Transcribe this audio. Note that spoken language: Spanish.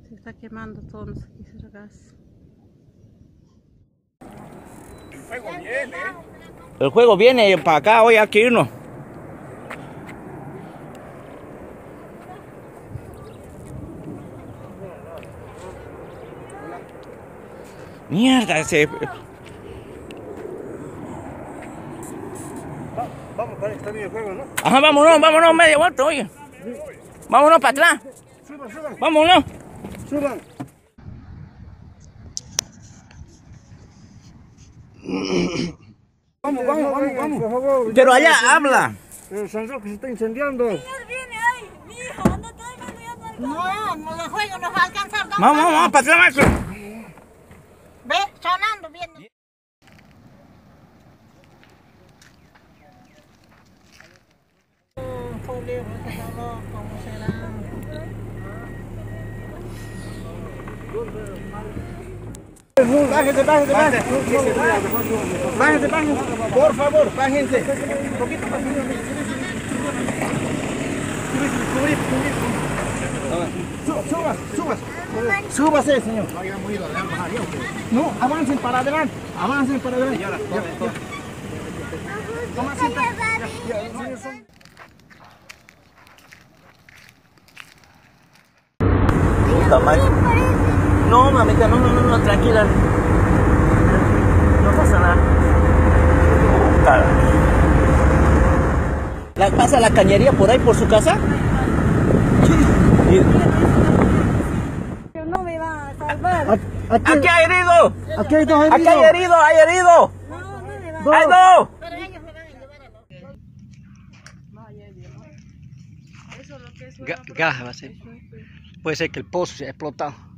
Se está quemando todo, no sé qué es el gas. El fuego viene. El juego viene para acá, hoy hay que irnos. Mierda, ese... Vamos, para está bien el juego, ¿no? Ajá, vámonos, media vuelta, oye. Vámonos para atrás. Suban. Vámonos. Suban. Vamos, por favor. Pero allá habla. El San Roque se está incendiando. Señor, viene ahí, mi hija, no traigan ya no. No, el juego nos va a alcanzar. Vamos, para atrás, maestro. Ve, sonando bien. ¿Cómo será? Bájense. Por favor, bájense. Súbase, señor. No, avancen para adelante. No, mamita, no, tranquila. No pasa nada. ¿Pasa la cañería por ahí, por su casa? No me va a salvar. Aquí hay herido. Aquí hay dos heridos. Aquí hay herido. No me va a ¡Hay dos! Pero ellos me van a llevar a los... Gas va a ser. Puede ser que el pozo se haya explotado.